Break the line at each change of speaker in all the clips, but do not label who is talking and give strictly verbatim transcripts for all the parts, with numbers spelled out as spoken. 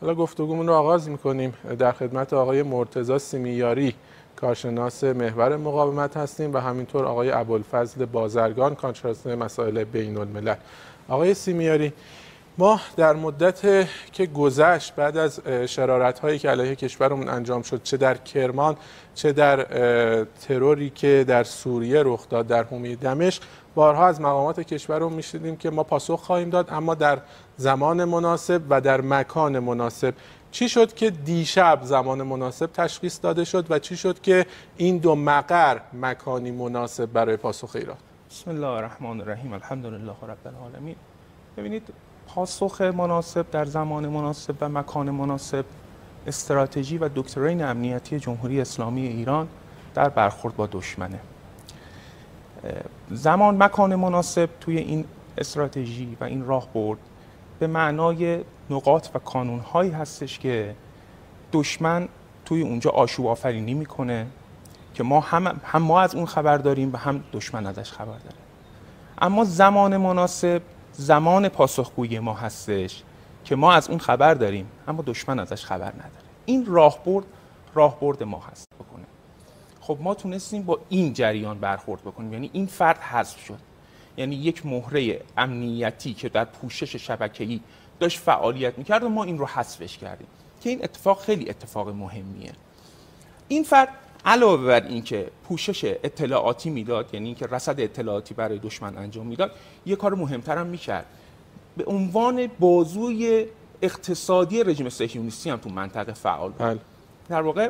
حالا گفتگومون رو آغاز می‌کنیم. در خدمت آقای مرتضی سیمیاری کارشناس محور مقاومت هستیم و همینطور آقای ابوالفضل بازرگان کارشناس مسائل بین الملل. آقای سیمیاری، ما در مدت که گذشت بعد از شرارت‌هایی که علیه کشورمون انجام شد، چه در کرمان چه در تروری که در سوریه رخ داد در حومه دمشق، بارها از مقامات کشورمون می‌شنیدیم که ما پاسخ خواهیم داد، اما در زمان مناسب و در مکان مناسب. چی شد که دیشب زمان مناسب تشخیص داده شد و چی شد که این دو مقر مکانی مناسب برای پاسخ ایران؟
بسم الله الرحمن الرحیم، الحمدلله رب العالمین. ببینید، پاسخ مناسب در زمان مناسب و مکان مناسب استراتژی و دکترین امنیتی جمهوری اسلامی ایران در برخورد با دشمنه. زمان مکان مناسب توی این استراتژی و این راهبرد به معنای نقاط و کانون‌هایی هستش که دشمن توی اونجا آشوب آفرینی میکنه که ما هم, هم ما از اون خبر داریم و هم دشمن ازش خبر داره. اما زمان مناسب زمان پاسخگویی ما هستش که ما از اون خبر داریم اما دشمن ازش خبر نداره. این راهبرد راهبرد ما هست بکنه. خب ما تونستیم با این جریان برخورد بکنیم، یعنی این فرد حذف شد، یعنی یک مهره امنیتی که در پوشش شبکه‌ای داشت فعالیت میکرد و ما این رو حذفش کردیم که این اتفاق خیلی اتفاق مهمیه. این فرد علاوه بر اینکه پوشش اطلاعاتی میداد، یعنی اینکه رصد اطلاعاتی برای دشمن انجام میداد، یه کار مهمتر هم میکرد. به عنوان بازوی اقتصادی رژیم صهیونیستی هم تو منطقه فعال بود. بله. در واقع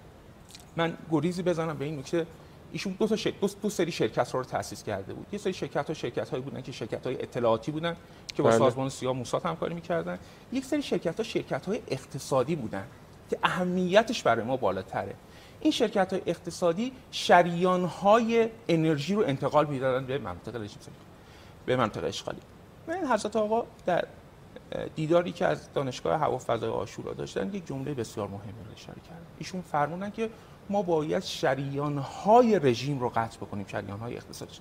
من گریزی بزنم به این نکته، ایشون دو تا شرکت دو, دو سری شرکت ها رو تأسیس کرده بود. یه سری شرکت ها شرکت هایی بودن که شرکت های اطلاعاتی بودن که با بله. سازمان سیا موساد همکاری می‌کردن. یک سری شرکت ها شرکت های اقتصادی بودن که اهمیتش برای ما بالاتره. این شرکت های اقتصادی شریان های انرژی رو انتقال می‌دادن به منطقه رژیم به منطقه اشغالی. من حضرت آقا در دیداری که از دانشگاه هوا فضای عاشورا داشتن یک جمله بسیار مهمی رو اشاره کردن. ایشون فرمودن که ما باید شریان‌های رژیم رو قطع بکنیم، شریان‌های اقتصادی.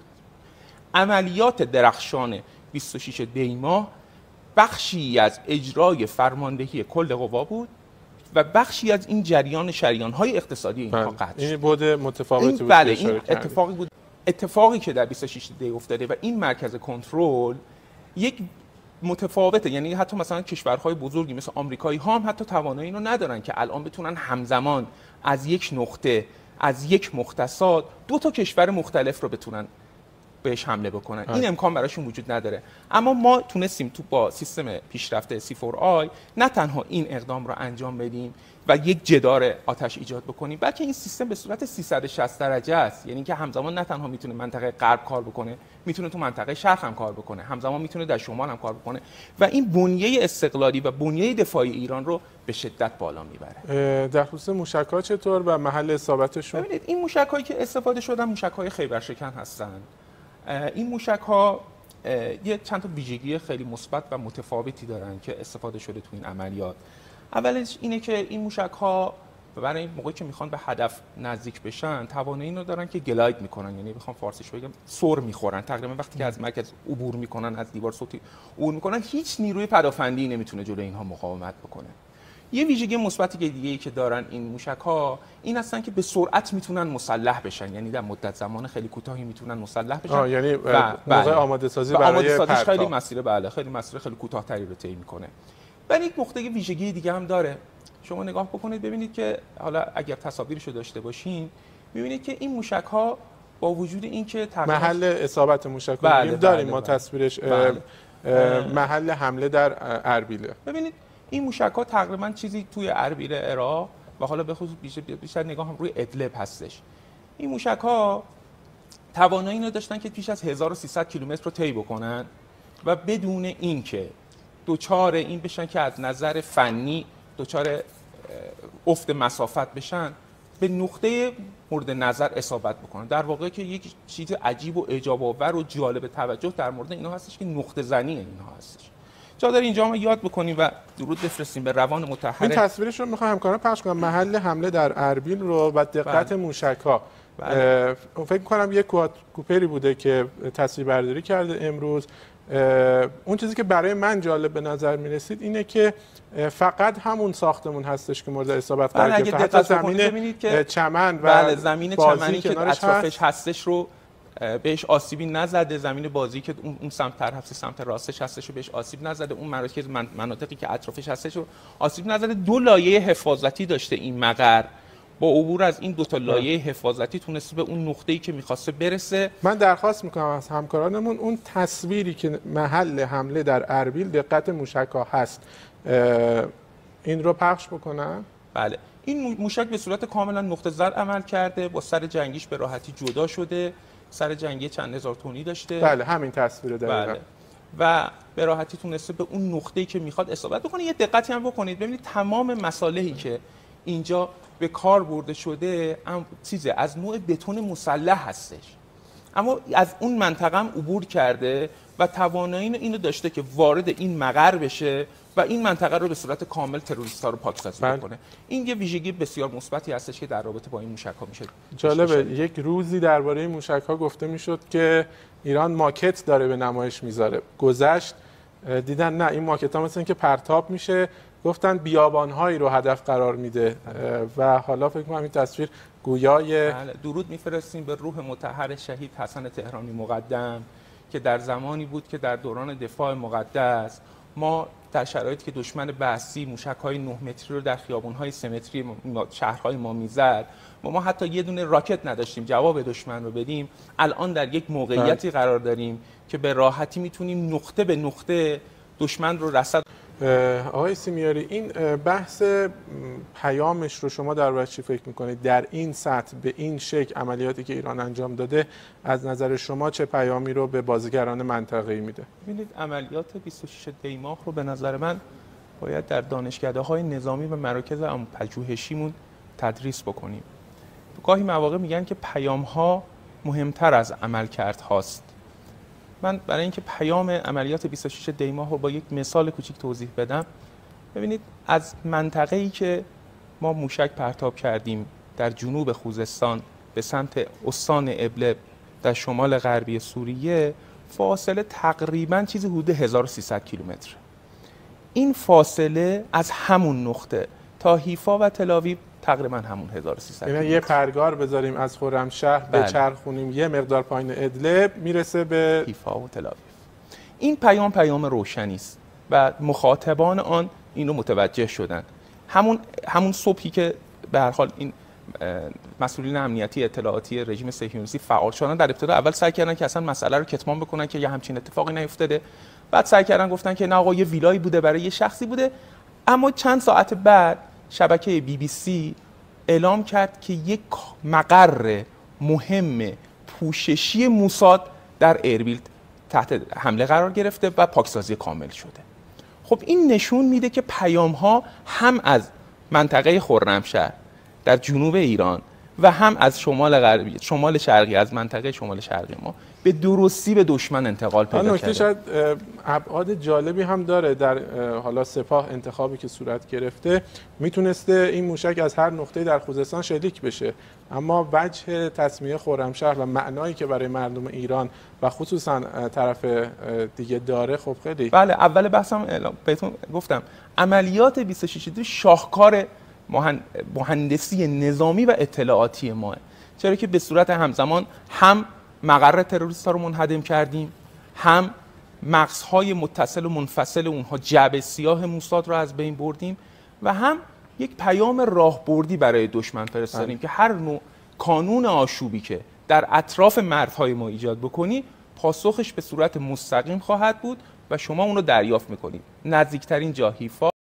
عملیات درخشان بیست و شش دی ماه بخشی از اجرای فرماندهی کل قوا بود و بخشی از این جریان شریان‌های اقتصادی اینها قطع شد.
این بود متفاوتی بود.
بله، این اتفاقی بود اتفاقی که در بیست و شش دی افتاده و این مرکز کنترل یک متفاوته. یعنی حتی مثلا کشورهای بزرگی مثل آمریکایی ها هم حتی توانایی اینو ندارن که الان بتونن همزمان از یک نقطه از یک مختصات دو تا کشور مختلف رو بتونن بهش حمله بکنن. ها. این امکان براشون وجود نداره. اما ما تونستیم تو با سیستم پیشرفته سی فور آی نه تنها این اقدام رو انجام بدیم و یک جدار آتش ایجاد بکنیم، بلکه این سیستم به صورت سیصد و شصت درجه است. یعنی که همزمان نه تنها میتونه منطقه غرب کار بکنه، میتونه تو منطقه شرق هم کار بکنه، همزمان میتونه در شمال هم کار بکنه و این بنیه استقلالی و بنیه دفاعی ایران رو به شدت بالا میبره.
در خصوص موشک‌ها چطور و محل اصابتشون؟
ببینید، این موشک‌هایی که استفاده شدن موشک‌های خیبرشکن هستن. این موشک‌ها یه چند تا ویژگی خیلی مثبت و متفاوتی دارن که استفاده شده تو این عملیات. اولش اینه که این موشک‌ها برای این موقعی که میخوان به هدف نزدیک بشن توانایی اینو دارن که گلاید میکنن، یعنی بخوام فارسیش بگم سر میخورن. تقریبا وقتی که از مرکز عبور میکنن، از دیوار صوتی عبور میکنن، هیچ نیروی پدافندی نمیتونه جلوی اینها مقاومت بکنه. یه ویژگی مثبتی که دیگه ای که دارن این موشک‌ها این هستن که به سرعت میتونن مسلح بشن، یعنی در مدت زمان خیلی کوتاهی میتونن مسلح بشن.
آه، یعنی موقع آماده سازی برای پرتاب
خیلی مسیر بله خیلی مسیر خیلی کوتاه‌تری رو طی میکنه. ولی یک نقطه ویژگی دیگه هم داره. شما نگاه بکنید ببینید که حالا اگر تصاویرش رو داشته باشین می‌بینید که این موشک‌ها با وجود اینکه
محل اصابت موشک بله، داریم بله، ما بله. تصویرش بله. محل حمله در اربیل.
ببینید این موشک‌ها تقریبا چیزی توی اربیل عراق و حالا به خصوص بیشتر, بیشتر نگاه هم روی ادلب هستش. این موشک‌ها توانایی اینو داشتن که بیش از هزار و سیصد کیلومتر رو طی بکنن و بدون اینکه دوچار این بشن که از نظر فنی دوچار افت مسافت بشن، به نقطه مورد نظر اصابت بکنن. در واقع که یک چیز عجیب و اعجاب آور و جالب توجه در مورد اینا هستش که نقطه زنی اینها هستش. جا داره اینجا ما یاد بکنیم و درود بفرستیم به روان مطهر.
این تصویرش رو میخوام همکاران پخش کنم، محل حمله در اربیل رو و دقت موشک‌ها. فکر کنم یک کوپری بوده که تصویر برداری کرده امروز اون چیزی که برای من جالب به نظر می رسید اینه که فقط همون ساختمون هستش که مورد اصابت قرار گرفته. حتی زمین چمن و
بله زمین چمنی که اطرافش هستش رو بهش آسیبی نزده، زمین بازی که اون سمت تر هست، سمت راستش هستش رو بهش آسیب نزده، اون مراکز مناطقی که اطرافش هستش رو آسیب نزده. دو لایه حفاظتی داشته این مقر، با عبور از این دو تا لایه حفاظتی تونسته به اون نقطه‌ای که می‌خواسته برسه.
من درخواست می‌کنم از همکارانمون اون تصویری که محل حمله در اربیل دقت موشک‌ها هست این رو پخش بکنم.
بله، این موشک به صورت کاملا نقطه زد عمل کرده، با سر جنگیش به راحتی جدا شده، سر جنگی چند هزار تونی داشته.
بله همین تصویر دقیقاً.
بله. و به راحتی تونسته به اون نقطه‌ای که میخواد اصابت بکنه. یه دقتی هم بکنید ببینید تمام مصالحی که اینجا به کار برده شده ام چیزه از نوع بتون مسلح هستش، اما از اون منطقه هم عبور کرده و توانایی اینو داشته که وارد این مقر بشه و این منطقه رو به صورت کامل تروریست‌ها رو پاکسازی بکنه. این یه ویژگی بسیار مثبتی هستش که در رابطه با این موشک‌ها میشه.
جالبه یک روزی درباره این موشک‌ها گفته میشد که ایران ماکت داره به نمایش میذاره. گذشت دیدن نه این ماکت‌ها مثلا که پرتاب میشه، گفتن بیابان‌هایی رو هدف قرار میده و حالا فکر کنم این تصویر گویای
درود میفرستیم به روح مطهر شهید حسن تهرانی مقدم که در زمانی بود که در دوران دفاع مقدس ما در شرایطی که دشمن بعثی موشک‌های نه متری رو در خیابان‌های سه متری شهرهای ما میزد و ما حتی یه دونه راکت نداشتیم جواب دشمن رو بدیم، الان در یک موقعیتی قرار داریم که به راحتی میتونیم نقطه به نقطه دشمن رو رصد.
آقای سیمیاری، این بحث پیامش رو شما در چی فکر میکنید؟ در این سطح به این شکل عملیاتی که ایران انجام داده از نظر شما چه پیامی رو به بازیگران منطقه‌ای میده؟
ببینید عملیات بیست و شش دی ماه رو به نظر من باید در دانشکده‌های نظامی و مراکز پژوهشیمون تدریس بکنیم. گاهی مواقع میگن که پیام‌ها مهمتر از عملکردهاست. من برای اینکه پیام عملیات بیست و شش دی ماه رو با یک مثال کوچیک توضیح بدم، ببینید از منطقه‌ای که ما موشک پرتاب کردیم در جنوب خوزستان به سمت استان ابلب در شمال غربی سوریه فاصله تقریباً چیزی حدود هزار و سیصد کیلومتر. این فاصله از همون نقطه تا حیفا و تل‌آویو تقریبا همون هزار و سیصد
یعنی یه پرگار بذاریم از خرمشهر به چرخونیم یه مقدار پایین ادلب میرسه به
حیفا و تل‌آویو. این پیام پیام روشنی است و مخاطبان آن این رو متوجه شدن. همون همون صبحی که به هر حال این مسئولین امنیتی اطلاعاتی رژیم صهیونیستی فعال شدن، در ابتدا اول سعی کردن که اصلا مسئله رو کتمان بکنن که یه همچین اتفاقی نیفتاده، بعد سعی کردن گفتن که نه آقا یه ویلایی بوده برای یه شخصی بوده، اما چند ساعت بعد شبکه بی بی سی اعلام کرد که یک مقر مهم پوششی موساد در اربیل تحت حمله قرار گرفته و پاکسازی کامل شده. خب این نشون میده که پیام ها هم از منطقه خرمشهر در جنوب ایران و هم از شمال غربی شمال شرقی از منطقه شمال شرقی ما به درستی به دشمن انتقال پیدا کرده.
نکته شاید ابعاد جالبی هم داره در حالا سپاه انتخابی که صورت گرفته، میتونسته این موشک از هر نقطه‌ای در خوزستان شلیک بشه، اما وجه تسمیه خرمشهر و معنایی که برای مردم ایران و خصوصا طرف دیگه داره خب خیلی.
بله اول بحثم اعلام بهتون گفتم عملیات بیست و شش دی شاهکار مهندسی نظامی و اطلاعاتی ماه، چرا که به صورت همزمان هم مقر تروریست‌ها رو منهدم کردیم، هم مغزهای متصل و منفصل اونها جعبه سیاه موساد رو از بین بردیم و هم یک پیام راهبردی برای دشمن فرستادیم که هر نوع کانون آشوبی که در اطراف مردهای ما ایجاد بکنی پاسخش به صورت مستقیم خواهد بود و شما اون رو دریافت میکنید. نزدیکترین جا حیفا